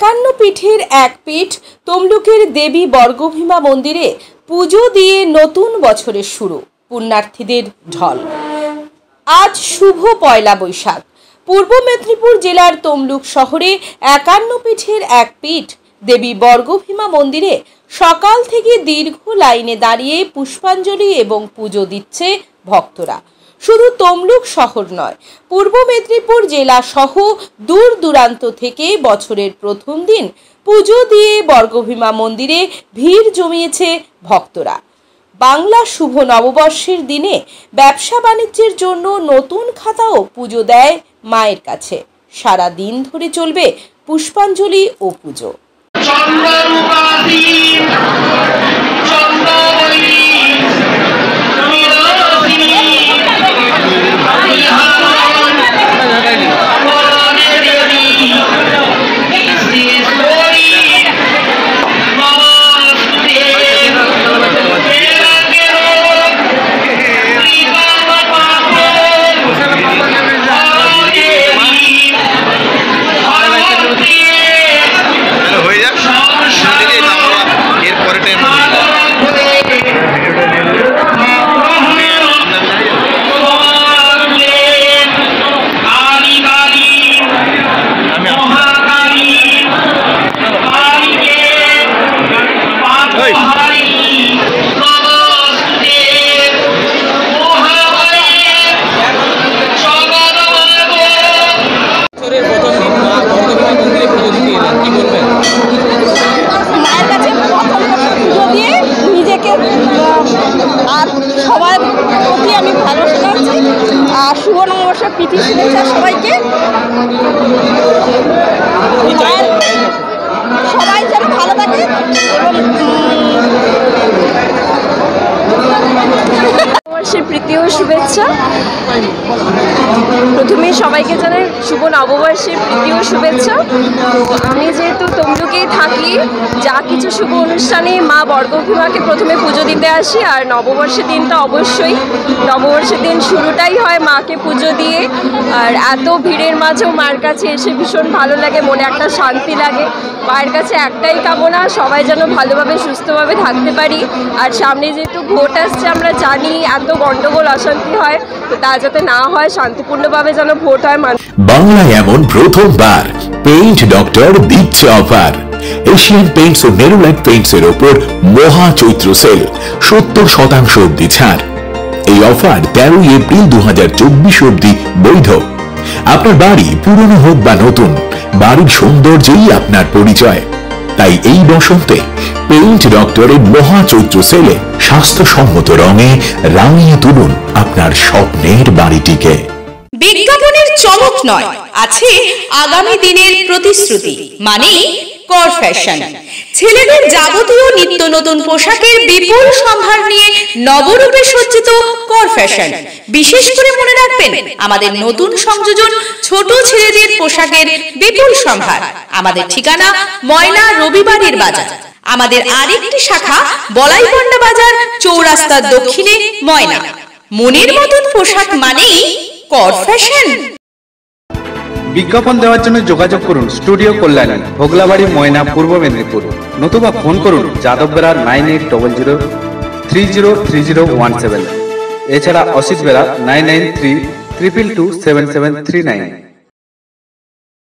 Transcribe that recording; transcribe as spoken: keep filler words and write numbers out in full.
একান্ন পীঠের এক পীঠ তমলুকের দেবী বর্গভীমা মন্দিরে পুজো দিয়ে নতুন বছরের শুরু, পুণ্যার্থীদের ঢল। আজ শুভ পয়লা বৈশাখ। পূর্ব মেদিনীপুর জেলার তমলুক শহরে একান্ন পীঠের এক পীঠ দেবী বর্গভীমা মন্দিরে সকাল থেকে দীর্ঘ লাইনে দাঁড়িয়ে পুষ্পাঞ্জলি এবং পুজো দিচ্ছে ভক্তরা। শুধু তমলুক শহর নয়, পূর্ব মেদিনীপুর জেলা সহ দূর দূরান্ত থেকে বছরের প্রথম দিন পুজো দিয়ে বর্গভীমা মন্দিরে ভিড় জমিয়েছে ভক্তরা। বাংলা শুভ নববর্ষের দিনে ব্যবসা বাণিজ্যের জন্য নতুন খাতাও পুজো দেয় মায়ের কাছে। সারা দিন ধরে চলবে পুষ্পাঞ্জলি ও পুজো। আর সবার প্রতি আমি ভালো শোনাচ্ছি আর শুভ নববর্ষের প্রীতি শুভেচ্ছা সবাইকে। সবাই যেন ভালো থাকে এবং নববর্ষের প্রীতি ও শুভেচ্ছা। প্রথমে সবাইকে জানাই শুভ নববর্ষের প্রীতি ও শুভেচ্ছা। আমি যেহেতু তমলুকেই থাকি, যা কিছু শুভ অনুষ্ঠানে মা বর্গভীমাকে প্রথমে পুজো দিতে আসি। আর নববর্ষের দিনটা অবশ্যই, নববর্ষের দিন শুরুটাই হয় মাকে পুজো দিয়ে। আর এত ভিড়ের মাঝেও মার কাছে এসে ভীষণ ভালো লাগে, মনে একটা শান্তি লাগে। মায়ের কাছে একটাই কামনা, সবাই যেন ভালোভাবে সুস্থভাবে থাকতে পারি। আর সামনে যেহেতু ভোট আসছে, আমরা জানি এত গন্ডগোল অশান্তি হয়, তো তা যাতে না হয়, শান্তিপূর্ণভাবে যেন ভোট হয়। বাংলায় এমন প্রথমবার পেইন্ট ডক্টর দিচ্ছে অফার। এশিয়ান পেইন্টস ও নেরোলাইট পেইন্টস এর ওপর মহা চৈত্র সেল, সত্তর শতাংশ অব্দি ছাড়। এই অফার তেরোই এপ্রিল দু হাজার চব্বিশ অব্দি বৈধ। আপনার বাড়ি পুরনো হোক বা নতুন, বাড়ির সৌন্দর্যই আপনার পরিচয়। তাই এই বসন্তে পেইন্ট ডক্টরের মহা চৈত্র সেলে স্বাস্থ্যসম্মত রঙে রাঙিয়ে তুলুন আপনার স্বপ্নের বাড়িটিকে। বিজ্ঞাপনের চমক নয়, আছে আগামী দিনের প্রতিশ্রুতি, মানে কর ফ্যাশন। ছেলেদের যাবতীয় নিত্য নতুন পোশাকের বিপুল সম্ভার নিয়ে নবরূপে সজ্জিত কর ফ্যাশন। বিশেষ করে মনে রাখবেন, আমাদের নতুন সংযোজন ছোট ছেলেদের পোশাকের বিপুল সম্ভার। আমাদের ঠিকানা ময়না রবিবারের বাজার। আমাদের আরেকটি শাখা বলাইপন্ডা বাজার, চৌরাস্তার দক্ষিণে ময়না। মনের মতন পোশাক মানেই কর ফ্যাশন। বিজ্ঞাপন দেওয়ার জন্য যোগাযোগ করুন স্টুডিও কল্যাণী, ভোগলাবাড়ি, ময়না, পূর্ব মেদিনীপুর। নতুবা ফোন করুন যাদব Bera nine eight double zero three zero three zero one seven. এছাড়া Asit Bera nine nine three triple two seven seven three nine.